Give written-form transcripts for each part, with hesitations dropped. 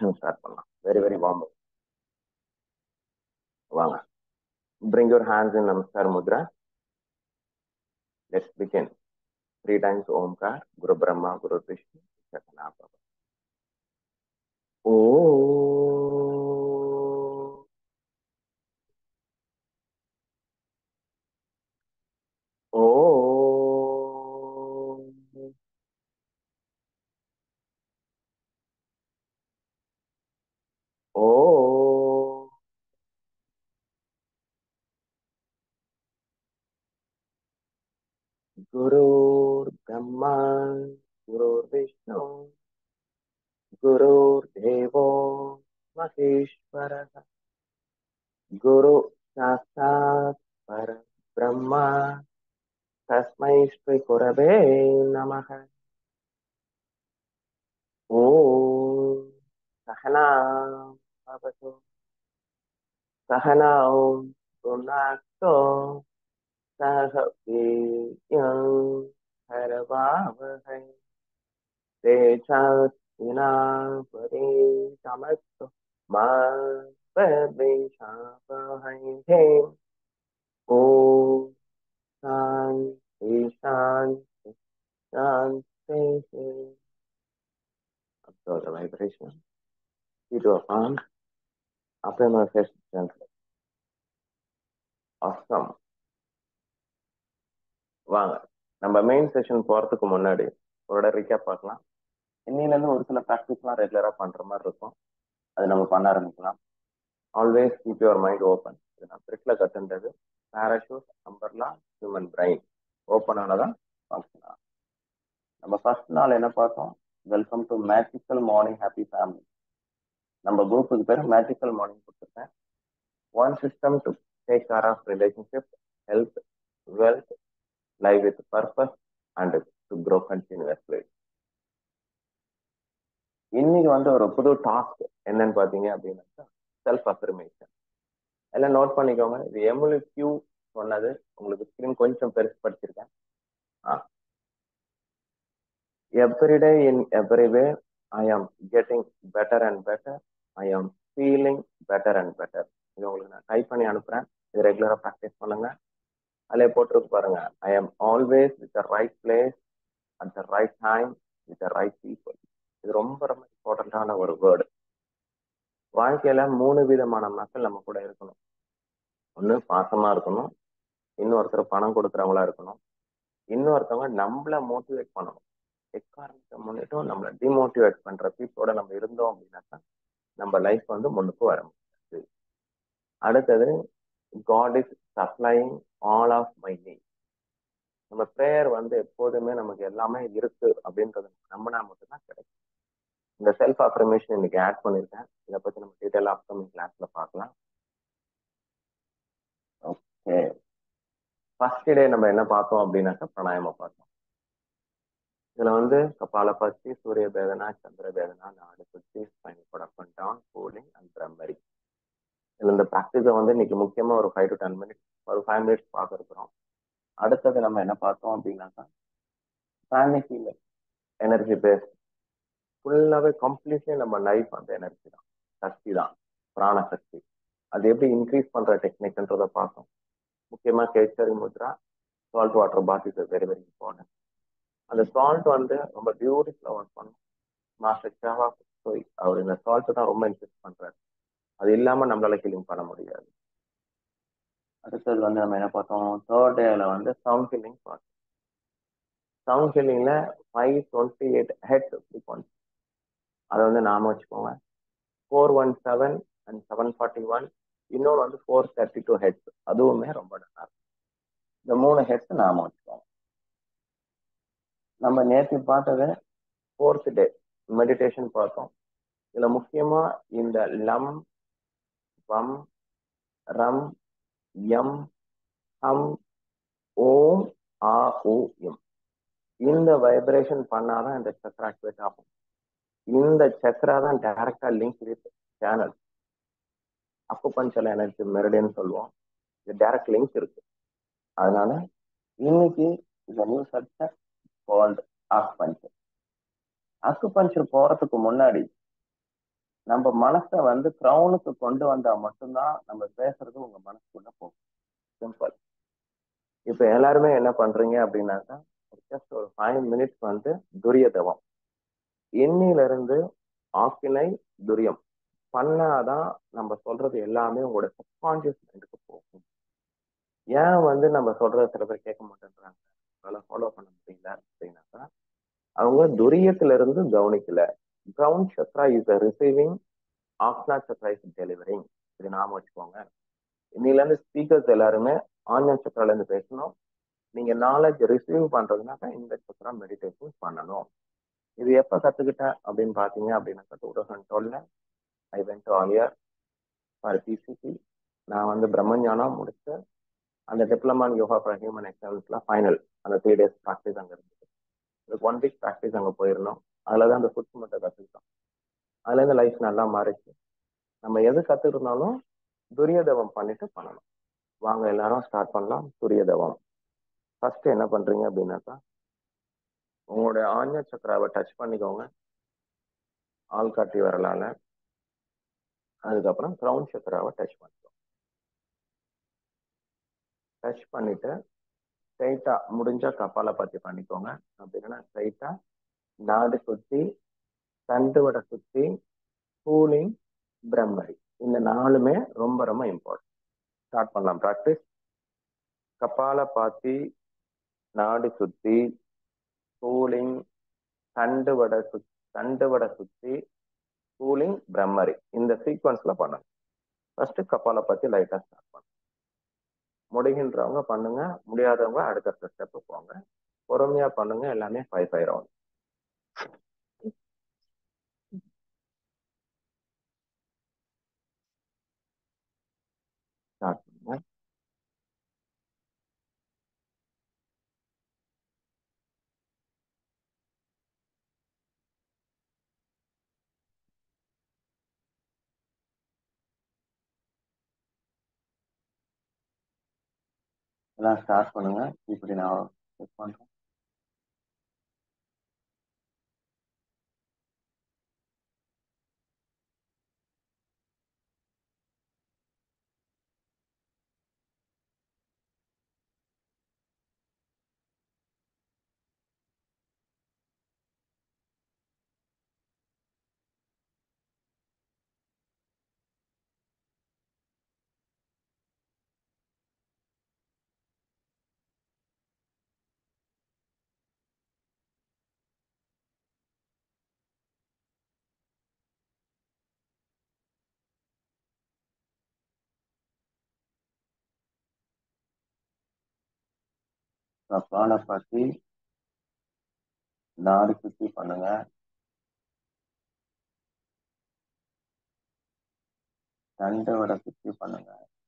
Start பண்ணலாம். Very very warm. வாங்க. Bring your hands in Namaskar Mudra. Let's begin. 3 times Omkar, Guru Brahma, Guru Vishnu, Sakana Baba. Oh. Oh. Oh. Guru Brahma, Guru Vishnu, Guru Devo Maheshwara, Guru Sakshat Parabrahma, Tasmai Shri Gurave Namaha. Om Sahana Bhavatu Sahanao Punakto Sahaviryam Haravavahai Techastinapari Tamatto Ma Padvishabhai Om Shanti Shanti Shanti. Observe the vibration. Feet of arms. Upper my fist gently. Awesome. வாங்க நம்ம main session போறதுக்கு முன்னாடி ஒரு recap பார்க்கலாம். இன்னிலேருந்து ஒரு சில ப்ராக்டிஸ்லாம் ரெகுலரா பண்ற மாதிரி இருக்கும். அது நம்ம பண்ண ஆரம்பிக்கலாம். Always keep your mind open. இது நான் ட்ரிக்ல கத்துன்றது. Parachute, umbrella, human brain open ஆனதான் ஃபங்க்ஷன் ஆகும். நம்ம ஃபர்ஸ்ட் நாள் என்ன பார்த்தோம்? Welcome to magical morning happy family. நம்ம குரூப்புக்கு பேர் மேஜிக்கல் மார்னிங் கொடுத்துருக்கேன். One system to take care of relationship, health, wealth, live with purpose and to grow continuously. இன்னைக்கு ஒரு புது டாஸ்க் என்னன்னு பாத்தீங்க அப்படின்னா செல்ஃப் அஃபர்மேஷன். எல்லாம் நோட் பண்ணிக்கோங்க. இது எம்எல்யூ சொன்னது. உங்களுக்கு ஸ்கிரீன் கொஞ்சம் பெருசு படிச்சிருக்கேன். Every day in every way I am getting better and better. I am feeling better and better. இது உங்களுக்கு நான் டைப் பண்ணி அனுப்புறேன். இது ரெகுலரா ப்ராக்டிஸ் பண்ணுங்க. அதில் போட்டிருக்கு பாருங்க. I am always with the right place at the right time with the right people. இது ரொம்ப ரொம்ப இம்பார்ட்டன்டான ஒரு வேர்டு. வாழ்க்கையில 3 விதமான மக்கள் நம்ம கூட இருக்கணும். ஒண்ணு பாசமா இருக்கணும், இன்னொருத்தர் பணம் கொடுக்குறவங்களா இருக்கணும், இன்னொருத்தவங்க நம்மள மோட்டிவேட் பண்ணணும். எக்காரணத்தை முன்னிட்டும் நம்மளை டிமோட்டிவேட் பண்ற பீப்புளோட நம்ம இருந்தோம் அப்படின்னாக்கா நம்ம லைஃப் முன்னுக்கு வர முடியாது. அடுத்தது, God is supplying all of my need. நம்ம ப்ரேயர் எப்போதுமே நமக்கு எல்லாமே இருக்கு அப்படின்றது நம்பினா மட்டும்தான் கிடைக்கும். இந்த செல்ஃப் அஃபர்மேஷன் இன்னைக்கு ஆட் பண்ணிருக்கேன். இதை பத்தி நம்ம டீட்டெயில் அப்கமிங் கிளாஸ்ல பார்க்கலாம். ஓகே, ஃபர்ஸ்ட் டே நம்ம என்ன பார்த்தோம் அப்படின்னாக்கா பிராணாயாமம் பார்த்தோம். இதுல கபாலபத்தி, சூரிய பேதனா, சந்திர பேதனா, நாடு சுத்தி, spinal cord up and down, cooling and பிரம்மரி. இதுல இந்த ப்ராக்டிஸை இன்னைக்கு முக்கியமா ஒரு 5 to 10 மினிட்ஸ், ஒரு 5 மினிட்ஸ் பார்க்க இருக்கிறோம். அடுத்தது நம்ம என்ன பார்த்தோம் அப்படின்னாக்கா பிராணிக் எனர்ஜி பேஸ். ஃபுல்லாவே கம்ப்ளீட்லி நம்ம லைஃப் எனர்ஜி தான், சக்தி தான், பிராண சக்தி. அது எப்படி இன்க்ரீஸ் பண்ற டெக்னிக்ன்றதை பார்த்தோம். முக்கியமா கேச்சரி முத்ரா, salt water bath is very very important. அந்த சால்ட் ரொம்ப பியூட்டிஃபுல்லா ஒர்க் பண்ணும். மாஸ்டர் சேவா அவர் இந்த சால்ட் தான் ரொம்ப இன்க்ரீஸ் பண்றாரு. அது இல்லாம நம்மளால ஹீலிங் பண்ண முடியாது. அடுத்தது நம்ம என்ன பார்த்தோம்? தேர்ட் டேல சவுண்ட் ஹீலிங் பார்த்தோம். சவுண்ட் ஹீலிங்ல 528 ஹெட் ஃப்ரீக்வன்சி. அதை நாம வச்சுக்கோங்க. 417 and 741. இன்னொன்று 432 ஹெட்ஸ். அதுவுமே ரொம்ப நல்லா இருக்கும். இந்த 3 ஹெட்ஸ் நாம வச்சுக்கோங்க. நம்ம நேற்று பார்த்தது 4th டே மெடிடேஷன் பார்த்தோம். இதுல முக்கியமா இந்த லம், வம், ரம், யம், ஹம், ஓம், ஆ, உ, எம். இந்த வைப்ரேஷன் பண்ணாதான் இந்த சக்ரா ஆக்டிவேட் ஆகும். இந்த சக்ரா தான் டைரக்டா link with channel. Acupuncture energy meridian சொல்லுவோம். இது டைரக்ட் லிங்க் இருக்கு. அதனால இன்னைக்கு இந்த new subject called acupuncture. Acupuncture போறதுக்கு முன்னாடி நம்ம மனசை வந்து கிரவுனுக்கு கொண்டு வந்தா மட்டும்தான் நம்ம பேசுறது உங்க மனசுக்குள்ள போகும். சிம்பிள். இப்ப எல்லாருமே என்ன பண்றீங்க அப்படின்னாக்கா, ஜஸ்ட் ஒரு 5 மினிட்ஸ் வந்து துரிய தவம். இன்னில இருந்து ஆக்கினை துரியம் பண்ணாதான் நம்ம சொல்றது எல்லாமே உங்களோட சப்கான்சியஸ் மைண்டுக்கு போகும். ஏன் வந்து நம்ம சொல்றத சில பேர் கேட்க மாட்டேன்றாங்க, அதெல்லாம் ஃபாலோ பண்ண முடியல அப்படின்னாக்கா, அவங்க துரியத்துல இருந்து கவனிக்கல. கிரவுண்ட் சக்ரா இஸ் ரிசீவிங், ஆக்னா சக்ரா இஸ் டெலிவரிங். இது நாம வச்சுக்கோங்க. இன்னில இருந்து ஸ்பீக்கர்ஸ் எல்லாருமே ஆன்லைன் சக்ரால இருந்து பேசணும். நீங்க நாலேஜ் ரிசீவ் பண்றதுனாக்கா இந்த சக்ரா மெடிடேஷன் பண்ணணும். இது எப்ப கத்துக்கிட்டேன் அப்படின்னு பாத்தீங்க அப்படின்னாக்கா 2012 I went to Aliyar for PCP. நான் வந்து பிரம்மஞானம் முடிச்சு அந்த diploma in yoga for human எக்ஸலன்ஸ்ல ஃபைனல் அந்த 3 days ப்ராக்டிஸ் அங்க இருந்தது. ஒரு 1 வீக் ப்ராக்டிஸ் அங்க போயிருந்தோம். அதுலதான் அந்த சூட்சுமத்தை கத்துக்கிட்டோம். அதுல இருந்து லைஃப் நல்லா மாறிச்சு. நம்ம எது கத்துக்கிட்டாலும் துரியதவம் பண்ணிட்டு பண்ணணும். வாங்க எல்லாரும் ஸ்டார்ட் பண்ணலாம் துரியதவம். ஃபர்ஸ்ட் என்ன பண்றீங்க அப்படின்னாக்கா, உங்களோட ஆன்ய சக்கராவை டச் பண்ணிக்கோங்க ஆள்காட்டி வரலால. அதுக்கப்புறம் கிரவுன் சக்கராவை டச் பண்ணிக்கோங்க. டச் பண்ணிட்டு ஸ்ட்ரைட்டா முடிஞ்சா கப்பால பத்தி பண்ணிக்கோங்க. அப்படின்னா ஸ்ட்ரைட்டா நாடு சுத்தி, தண்டு வடை சுத்தி, கூலிங், பிரம்மரி. இந்த 4மே ரொம்ப ரொம்ப இம்பார்ட்டன்ட். ஸ்டார்ட் பண்ணலாம் ப்ராக்டிஸ். கப்பால பாத்தி, நாடு சுத்தி, கூலிங், தண்டு வடை சுத்தி, கூலிங், பிரம்மரி. இந்த சீக்வன்ஸ்ல பண்ணணும். ஃபர்ஸ்ட் கப்பால பத்தி லைட்டா ஸ்டார்ட் பண்ணுங்க. முடிகின்றவங்க பண்ணுங்க, முடியாதவங்க அடுத்த ஸ்டெப் போங்க. பொறுமையா பண்ணுங்க. எல்லாமே 5 ரவுண்ட் ஸ்டார்ட் பண்ணுங்க. எல்லாம் ஸ்டார்ட் பண்ணுங்க. இப்படி நான் செக் பண்றேன். கப்பால பத்தி நாடு சுத்தி பண்ணுங்க. தண்டு வடை சுத்தி பண்ணுங்க.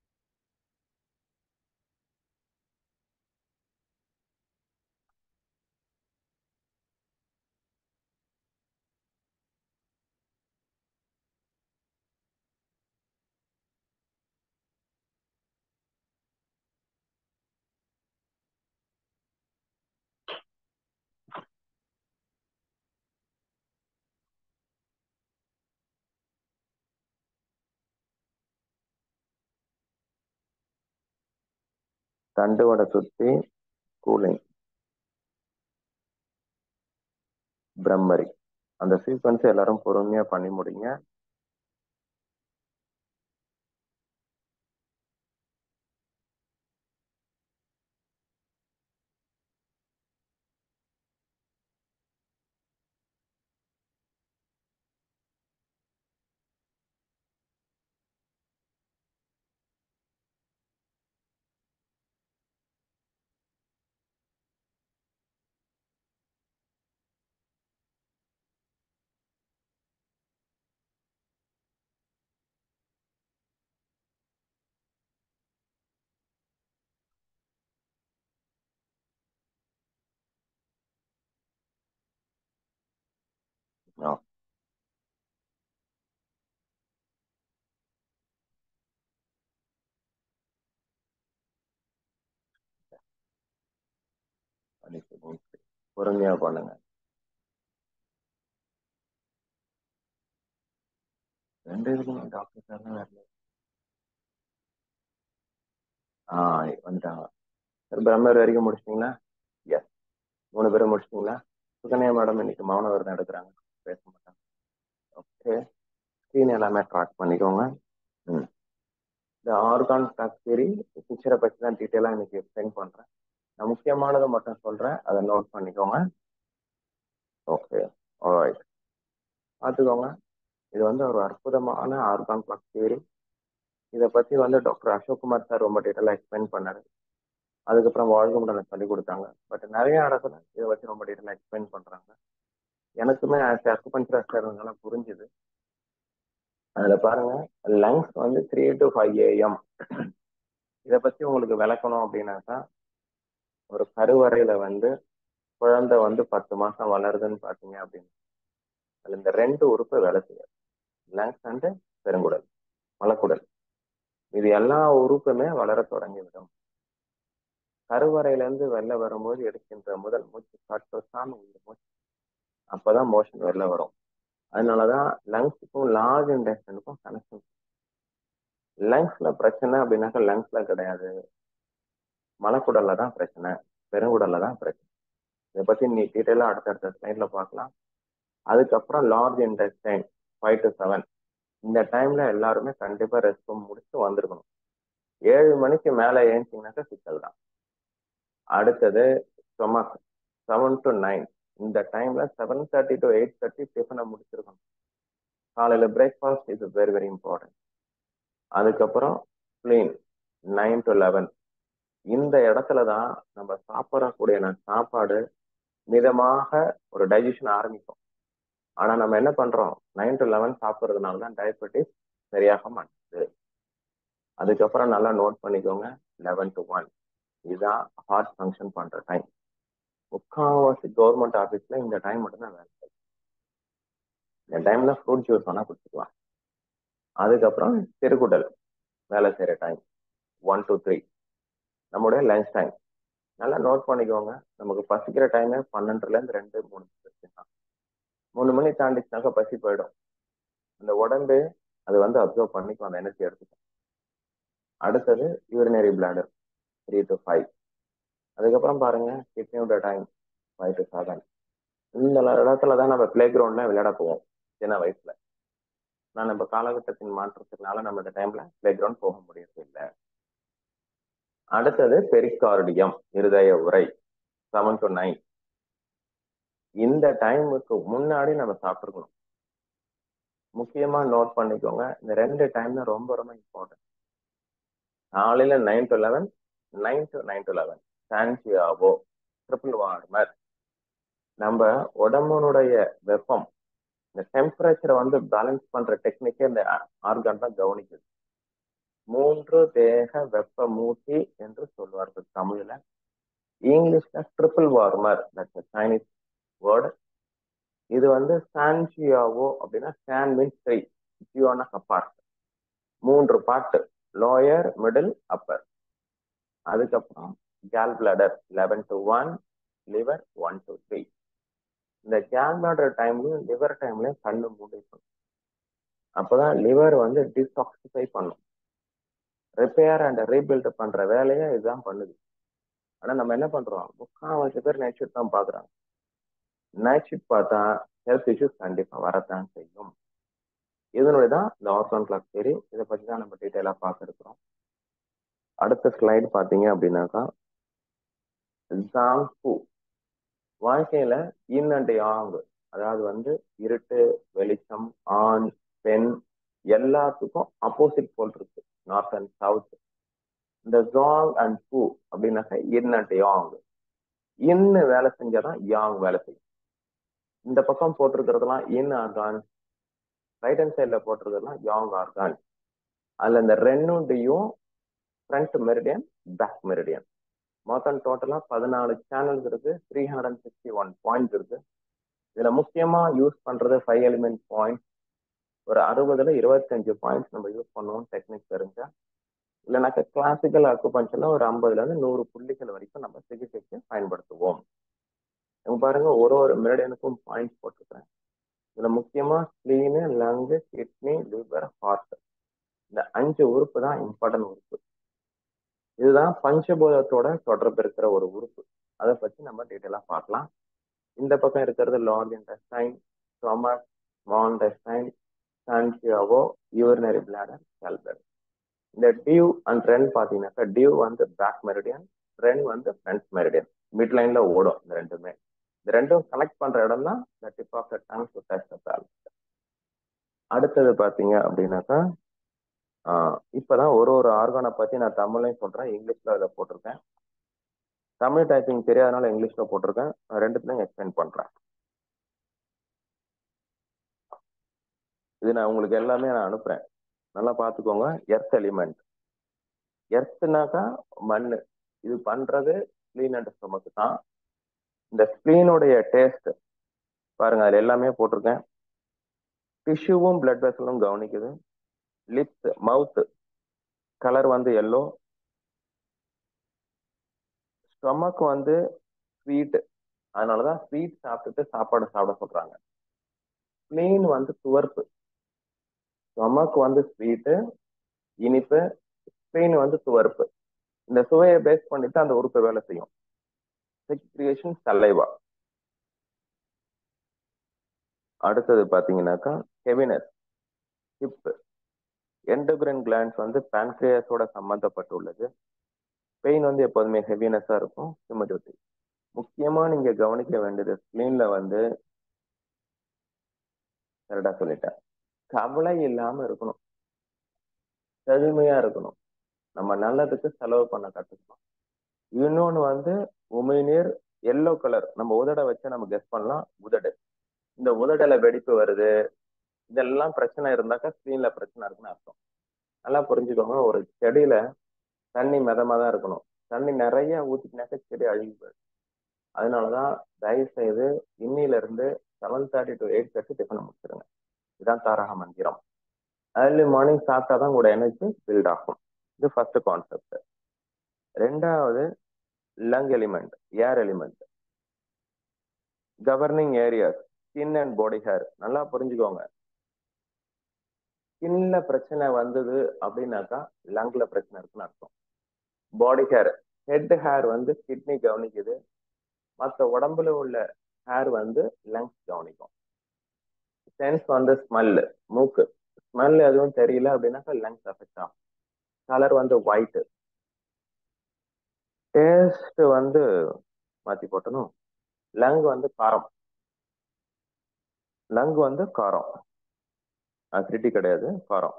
தண்டு வடை சுத்தி, கூலிங், பிரம்மரி. அந்த சீக்வன்ஸ் எல்லாரும் பொறுமையா பண்ணி முடிங்க. ஆ, பொறுமையா பண்ணுங்க. 2 இதுக்குமே டாக்டர் சார்லாம் வரல. ஆ வந்துட்டாங்க. பிரம்மர் வரைக்கும் முடிச்சிட்டீங்களா? எஸ். 3 பேரும் முடிச்சிட்டீங்களா? சுகன்யா மேடம் இன்னைக்கு மௌன விரதம் எடுக்கிறாங்க. பேச மாட்டாங்க. ஓகே. ஸ்க்ரீன் எல்லாமே ட்ராக் பண்ணிக்கோங்க. ம். இந்த ஆர்கான் டாக் தியரி பிக்சரை பற்றி தான் டீட்டெயிலாக இன்னைக்கு எக்ஸ்பிளைன் பண்றேன். நான் முக்கியமானதை மட்டும் சொல்றேன், அதை நோட் பண்ணிக்கோங்க. ஓகே. ஆல்ரைட். பார்த்துக்கோங்க. இது வந்து ஒரு அற்புதமான ஆர்கான் கிளாக் தியரி. இதை பத்தி வந்து டாக்டர் அசோக்குமார் சார் ரொம்ப டீட்டெயிலாக எக்ஸ்பிளைன் பண்ணாரு. அதுக்கப்புறம் வாழ்க முடனை சொல்லி கொடுத்தாங்க. பட் நிறைய இடத்துல இதை வச்சு ரொம்ப டீட்டெயிலாக எக்ஸ்பிளைன் பண்றாங்க. எனக்குமே அக்குபஞ்சர் சார் புரிஞ்சுது. அதுல பாருங்க, லங்ஸ் வந்து 3 to 5 AM. இதை பத்தி உங்களுக்கு விளக்கணும் அப்படின்னாக்கா, ஒரு கருவறையில வந்து குழந்தை வந்து 10 மாசம் வளருதுன்னு பாத்தீங்க அப்படின்னு, அதுல இந்த 2 உறுப்பு வேலை செய்யாது. லங்ஸ் அண்ட் பெருங்குடல், மலக்குடல். இது எல்லா உறுப்புமே வளர தொடங்கிவிடும். கருவறையில இருந்து வெளில வரும்போது எடுக்கின்ற முதல் மூச்சு காற்று தான் உயிர் மூச்சு. அப்பதான் மோஷன் வெளில வரும். அதனாலதான் லங்ஸுக்கும் லார்ஜ் இன்டெஸ்டைனுக்கும் கனெக்ஷன். லங்ஸ்ல பிரச்சனை அப்படின்னாக்கா லங்ஸ்ல கிடையாது, மலக்குடல்ல தான் பிரச்சனை, பெருங்குடல்ல தான் பிரச்சனை. இதை பத்தி நீ டீட்டெயிலா அடுத்தடுத்த ஸ்லைட்ல பார்க்கலாம். அதுக்கப்புறம் லார்ஜ் இன்டெஸ்டைன் 5 to 7. இந்த டைம்ல எல்லாருமே கண்டிப்பா ரெஸ்ட் ரூம் முடிச்சு வந்திருக்கணும். 7 மணிக்கு மேல ஏஞ்சிங்கனாக்கா சிக்கல் தான். அடுத்தது ஸ்டொமக் 7 to 9. இந்த டைம்ல 7:30 to 8:30 டிஃபனை முடிச்சிருக்கணும். காலையில பிரேக்ஃபாஸ்ட் இது வெரி வெரி இம்பார்ட்டன்ட். அதுக்கப்புறம் ஸ்ப்ளீன் 9 to 11. இந்த இடத்துல தான் நம்ம சாப்பிடக்கூடிய சாப்பாடு மிதமாக ஒரு டைஜஷன் ஆரம்பிக்கும். ஆனா நம்ம என்ன பண்றோம், 9 to 11 சாப்பிட்றதுனால தான் டயபெட்டிஸ் சரியாக மாட்டேங்குது. அதுக்கப்புறம் நல்லா நோட் பண்ணிக்கோங்க, 11 to 1. இதுதான் ஹார்ட் ஃபங்க்ஷன் பண்ற டைம். முக்கால்வாசி கவர்மெண்ட் ஆஃபீஸ்ல இந்த டைம் மட்டும் தான் வேலை செய்யும். இந்த டைம்ல ஃப்ரூட் ஜூஸ் வேணா குடிச்சுக்கலாம். அதுக்கப்புறம் சிறுகுடல் வேலை செய்யற டைம் 1 to 3. நம்முடைய லஞ்ச் டைம் நல்லா நோட் பண்ணிக்கோங்க. நமக்கு பசிக்கிற டைமே 12ல இருந்து 2, 3 தான். 3 மணி தாண்டிச்சுனாக்கா பசி போயிடும். அந்த உடம்பு அது வந்து அப்சர்வ் பண்ணிக்கும், அந்த எனர்ஜி எடுத்துக்கும். அடுத்தது யூரினரி பிளாடர் 3 to 5. அதுக்கப்புறம் பாருங்க கிட்னியோட டைம் 5 to 7. இந்த இடத்துல தான் நம்ம பிளே கிரவுண்ட்ல விளையாட போவோம் சின்ன வயசுல. நான் நம்ம காலகட்டத்தின் மாற்றத்தினால நம்ம இந்த டைம்ல பிளே கிரவுண்ட் போக முடியறது இல்லை. அடுத்தது பெரிகார்டியம், இருதய உறை 7 to 9. இந்த டைமுக்கு முன்னாடி நம்ம சாப்பிட்டுருக்கணும். முக்கியமா நோட் பண்ணிக்கோங்க, இந்த 2 டைம் தான் ரொம்ப ரொம்ப இம்பார்ட்டன்ட். காலையில 9 to 11, 9 to 11 San Jiao triple warmer. நம்ம உடம்புனுடைய வெப்பம், இந்த டெம்பரேச்சரை வந்து பேலன்ஸ் பண்ற டெக்னிக்கே இந்த ஆர்கான் தான் கவனிக்குது. 3 தேக வெப்ப மூட்டி என்று சொல்வார்கள் தமிழ்ல. இங்கிலீஷ்ல triple warmer, that's Chinese word. இது வந்து சான்சியாவோ அப்படின்னா san means 3, jiao part, 3 part, lower middle upper. அதுக்கப்புறம் gall bladder 11 to 1, liver 1 to 3. இந்த கேல் பிளாடர் டைம்லயும் லிவர் டைம்லயும் கண்ணு மூடிக்கணும். அப்பதான் லிவர் வந்து டிடாக்சிஃபை பண்ணும். ரிப்பேர் அண்ட் ரீபில்ட் பண்ற வேலையை இதுதான் பண்ணுது. ஆனா நம்ம என்ன பண்றோம், 3/4 பேர் நைட் ஷிஃப்ட் தான் பாக்குறாங்க. நைட் ஷிஃப்ட் பார்த்தா ஹெல்த் இஷ்யூஸ் கண்டிப்பா வரத்தான் செய்யும். இதனுடைய தான் இந்த ஆர்கான் கிளாக் தியரி. இதை பத்தி தான் நம்ம டீட்டெயிலா பார்க்க இருக்கிறோம். அடுத்த ஸ்லைடு பாத்தீங்க அப்படின்னாக்கா, ஜாங் ஃபு வாழ்க்கையில இன் அண்ட் யாங், அதாவது வந்து இருட்டு வெளிச்சம், ஆண் பெண் எல்லாத்துக்கும் அப்போசிட் போல் இருக்கு, நார்த் அண்ட் சவுத். இந்த ஜாங் அண்ட் ஃபு அப்படின்னாக்கா இன் அண்ட் யாங். இன்னு வேலை செஞ்சாதான் யாங் வேலை செய்யும். இந்த பக்கம் போட்டிருக்கிறதுலாம் இன் ஆர்கான், ரைட் ஹேண்ட் சைட்ல போட்டிருக்கிறதுலாம் யாங் ஆர்கான். அதுல இந்த ரெண்டுடையும் ஃப்ரண்ட் மெரிடியன், பேக் மெரிடியன், மொத்தம் டோட்டலா 14 சேனல்ஸ் இருக்கு, 361 பாயிண்ட்ஸ் இருக்கு. இதுல முக்கியமா யூஸ் பண்றது 5 எலிமெண்ட் பாயிண்ட். ஒரு 60ல 25 பாயிண்ட்ஸ் நம்ம யூஸ் பண்ணுவோம் டெக்னிக் தெரிஞ்சா. இல்லைனாக்கா கிளாசிக்கல் அக்குபஞ்சர்ல ஒரு 50ல இருந்து 100 புள்ளிகள் வரைக்கும் நம்ம சிகிச்சைக்கு பயன்படுத்துவோம். பாருங்க, ஒரு மெரிடியனுக்கும் பாயிண்ட்ஸ் போட்டிருக்கிறேன். இதுல முக்கியமா spleen, lung, kidney, liver, heart, இந்த 5 உறுப்பு தான் இம்பார்ட்டன்ட் உறுப்பு. இதுதான் பஞ்சபூதத்தோட தொடர்பு இருக்கிற ஒரு உறுப்பு. அதை பத்தி நம்ம டீட்டெயிலா பார்க்கலாம். இந்த பக்கம் இருக்கிறது large intestine, stomach, small intestine, San Jiao, urinary bladder, gallbladder. இந்த டியூ அண்ட் ரென் பாத்தீங்கன்னாக்கா டியூ வந்து பேக் மெரிடியன், ரென் வந்து ஃப்ரண்ட் மெரிடியன். மிட் லைன்ல ஓடும் இந்த ரெண்டுமே. இந்த ரெண்டும் கனெக்ட் பண்ற இடம் தான் இந்த tip of the tongue to touch the palate. அடுத்தது பாத்தீங்க அப்படின்னாக்கா இப்பதான் ஒரு ஒரு ஆர்கானை பத்தி நான் தமிழ்லையும் சொல்றேன், இங்கிலீஷ்ல அதை போட்டிருக்கேன். தமிழ் டைப்பிங் தெரியாதனால இங்கிலீஷ்ல போட்டிருக்கேன். நான் ரெண்டுத்துலையும் எக்ஸ்பிளைன் பண்றேன். இது நான் உங்களுக்கு எல்லாமே நான் அனுப்புறேன், நல்லா பாத்துக்கோங்க. Earth element. எர்த்னாக்கா மண்ணு. இது பண்றது ஸ்பிளீன் அண்ட் ஸ்டொமக் தான். இந்த ஸ்பிளீனுடைய டேஸ்ட் பாருங்க, அது எல்லாமே போட்டிருக்கேன். டிஷ்யூவும் பிளட் வெசலும் கவனிக்குது. லிப்ஸ், மவுத் கலர் வந்து எல்லோ. ஸ்டொமக் வந்து ஸ்வீட், அதனாலதான் ஸ்வீட் சாப்பிட்டுட்டு சாப்பாடு சாப்பிட சொல்றாங்க. ஸ்பிளீன் வந்து துவர்ப்பு. ஸ்டொமக் வந்து ஸ்வீட்டு, இனிப்பு. ஸ்பிளீன் வந்து துவர்ப்பு. இந்த சுவையை பேஸ் பண்ணிட்டு அந்த உறுப்பு வேலை செய்யும். Secretion, saliva. அடுத்தது பாத்தீங்கன்னாக்கா ஹெவினஸ், ஹிப். எண்டோகிரைன் கிளாண்ட்ஸ் வந்து பான்கிரியாஸோட சம்பந்தப்பட்டுள்ளது. பெயின் வந்து எப்போதுமே ஹெவினஸா இருக்கும். ஹியூமிடிட்டி. முக்கியமா நீங்க கவனிக்க வேண்டியது ஸ்பிளீன்ல வந்து கரெக்டா சொல்லிட்டேன், கவலை இல்லாம இருக்கணும், செழுமையா இருக்கணும், நம்ம நல்லதுக்கு செலவு பண்ண கத்துக்கணும். இன்னொன்னு வந்து உமிழ்நீர், எல்லோ கலர். நம்ம உதட வச்சு நம்ம கெஸ் பண்ணலாம், உதடு. இந்த உதடுல வெடிப்பு வருது, இதெல்லாம் பிரச்சனை இருந்தாக்கா ஸ்கிரீன்ல பிரச்சனை இருக்குன்னு அர்த்தம். நல்லா புரிஞ்சுக்கோங்க. ஒரு செடியில தண்ணி மிதமா தான் இருக்கணும். தண்ணி நிறைய ஊத்திக்கினாக்க செடி அழுகி போயிடும். அதனாலதான் தயவு செய்து இன்னில இருந்து 7:30 to 8:30 டிஃபன் முடிச்சிருங்க. இதுதான் தாரக மந்திரம். ஏர்லி மார்னிங் சாப்பிட்டாதான் உங்களோட எனர்ஜி பில்ட் ஆகும். இது ஃபர்ஸ்ட் கான்செப்ட். ரெண்டாவது lung element, air element. Governing areas skin and body hair. நல்லா புரிஞ்சுக்கோங்க. ஸ்கின்ல பிரச்சனை வந்தது அப்படின்னாக்கா லங்ல பிரச்சனை இருக்குன்னு அர்த்தம். பாடி ஹேர், ஹெட் ஹேர் வந்து கிட்னி கவனிக்குது, மற்ற உடம்புல உள்ள ஹேர் வந்து லங்ஸ் கவனிக்கும். சென்ஸ் வந்து ஸ்மெல், மூக்கு. ஸ்மெல் எதுவும் தெரியல அப்படின்னாக்கா லங்ஸ் அஃபெக்ட் ஆகும். கலர் வந்து ஒயிட். டேஸ்ட் வந்து மாத்தி போட்டணும். லங் வந்து காரம். லங் வந்து காரம், அசிடிட்டி கிடையாது, காரம்.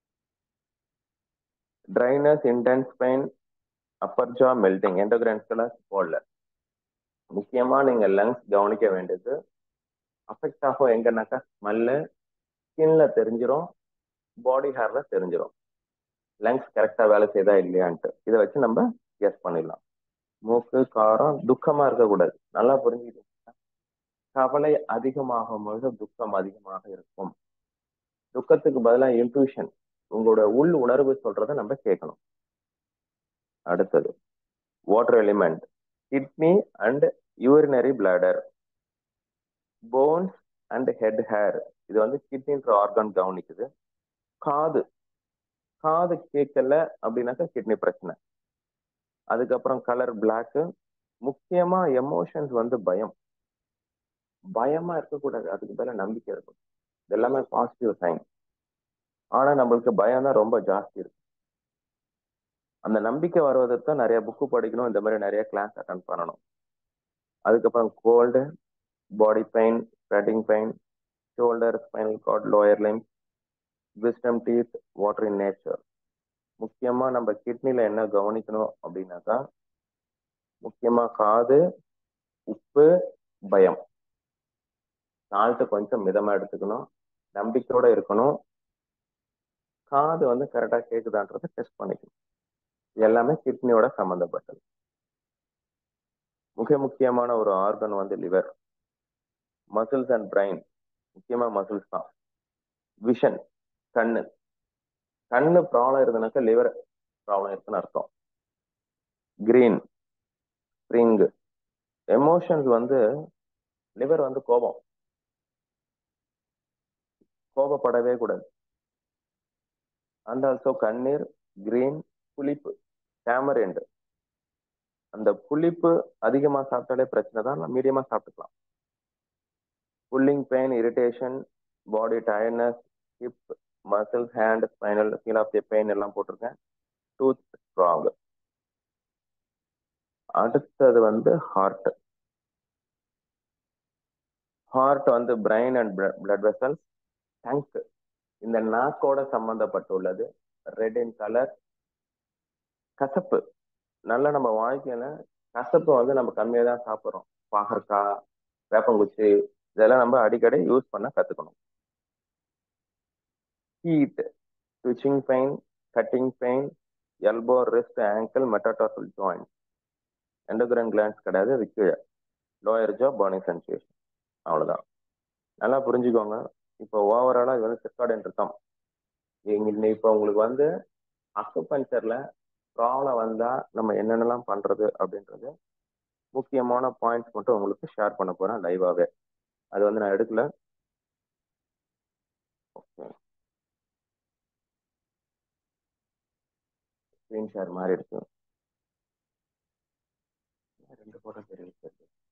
Dryness, intense pain, upper jaw melting. எண்டோகிரைன்ஸ்ல போடல. முக்கியமா நீங்க லங்ஸ் கவனிக்க வேண்டியது. அஃபெக்ட் ஆகும் எங்கன்னாக்கா ஸ்மெல்லு, ஸ்கின்ல தெரிஞ்சிடும், பாடி ஹேர்ல தெரிஞ்சிடும். லங்ஸ் கரெக்டா வேலை செய்தா இல்லையான்ட்டு இதை வச்சு நம்ம கெஸ் பண்ணிடலாம். மூக்கு காரம், துக்கமா இருக்கக்கூடாது. நல்லா புரிஞ்சுக்கிட்டீங்க. கவலை அதிகமாகும் பொழுது துக்கம் அதிகமாக இருக்கும். துக்கத்துக்கு பதிலாக இன்ட்யூஷன், உங்களோட உள் உணர்வு சொல்றதை நம்ம கேட்கணும். அடுத்தது water element, kidney and urinary bladder. Bones and head hair. இது வந்து கிட்னின்ற ஆர்கான் கவனிக்குது. காது, காது கேட்கல அப்படின்னாக்கா கிட்னி பிரச்சனை. அதுக்கப்புறம் கலர் பிளாக். முக்கியமா எமோஷன்ஸ் வந்து பயம். பயமா இருக்கக்கூடாது, அதுக்கு மேல நம்பிக்கை இருக்கும். இது எல்லாமே பாசிட்டிவ் சைன். ஆனா நம்மளுக்கு பயம் தான் ரொம்ப ஜாஸ்தி இருக்கு. அந்த நம்பிக்கை வருவதற்கு தான் நிறைய புக்கு படிக்கணும், இந்த மாதிரி நிறைய கிளாஸ் அட்டன் பண்ணணும். அதுக்கப்புறம் cold, body pain, sweating pain, shoulder, spinal cord, lower limb, wisdom teeth, water in nature. முக்கியமா நம்ம கிட்னில என்ன கவனிக்கணும் அப்படின்னாக்கா, முக்கியமா காது, உப்பு, பயம். சால்ட் கொஞ்சம் மிதமா எடுத்துக்கணும், நம்பிக்கையோட இருக்கணும். காது வந்து கரெக்டா கேக்குதான்றதை டெஸ்ட் பண்ணிக்கணும். எல்லாமே கிட்னியோட சம்பந்தப்பட்டது. மிக முக்கியமான ஒரு ஆர்கன் வந்து லிவர். Muscles and brain. முக்கியமா மசில்ஸ் தான். விஷன், கண்ணு. கண்ணு ப்ராப்ளம் இருக்குனாக்கா லிவர் ப்ராப்ளம் இருக்குன்னு அர்த்தம். Green, spring. எமோஷன்ஸ் வந்து லிவர் வந்து கோபம். கோபப்படவே கூடாது. அண்ட் ஆல்சோ கண்ணீர், கிரீன், புளிப்பு, டேமரிண்ட். அந்த புளிப்பு அதிகமா சாப்பிட்டாலே பிரச்சனை தான், மீடியமா சாப்பிட்டுக்கலாம். Pulling pain, irritation, body tiredness, hip, muscle, hand, spinal, feel of the pain எல்லாம் போட்டிருக்கேன். Tooth strong. அடுத்தது வந்து ஹார்ட். ஹார்ட் வந்து brain and blood vessels. Tongue இந்த நாக்கோட சம்பந்தப்பட்டுள்ளது. Red in colour. கசப்பு. நல்ல நம்ம வாழ்க்கையில கசப்பு வந்து நம்ம கம்மியா தான் சாப்பிடுறோம். பாகற்காய், வேப்பங்குச்சி இதெல்லாம் நம்ம அடிக்கடி யூஸ் பண்ண கத்துக்கணும். ஹீட், ஸ்விட்சிங் pain, cutting pain, elbow, wrist, ankle, metatarsal joint. Endocrine glands கிடையாது, அது கீழே லோயர் ஜா பர்னிங் சென்சேஷன். அவ்வளவுதான். நல்லா புரிஞ்சுக்கோங்க. இப்போ ஓவராலா இது வந்து சிர்காடியன் ரிதம். இப்போ உங்களுக்கு வந்து அக்குபஞ்சர்ல ப்ராப்ளம் வந்தா நம்ம என்னென்னலாம் பண்றது அப்படின்றது முக்கியமான பாயிண்ட்ஸ் மட்டும் உங்களுக்கு ஷேர் பண்ண போறேன் லைவாவே. அது வந்து நான் எடுக்கல. ஸ்கிரீன் ஷேர் மாதிரி இருக்கு. ரெண்டு போட்டோ தெரியும்.